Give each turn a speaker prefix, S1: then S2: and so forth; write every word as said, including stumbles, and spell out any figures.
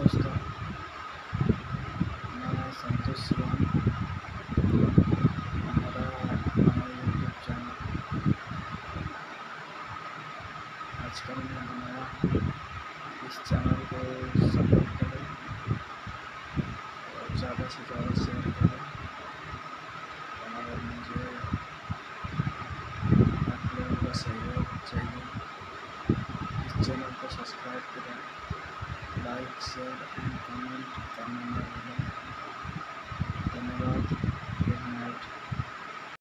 S1: दोस्तों, मैं संतोष सिवान, हमारा हमारा यूट्यूब चैनल आजकल मैं बनाया। इस चैनल को सपोर्ट करें और ज़्यादा से ज़्यादा शेयर करें और मुझे आप लोगों का सहयोग चाहिए। इस चैनल को सब्सक्राइब करें, लाइक शेयर एंड कमेंट करना ना भूलें। धन्यवाद। Good night.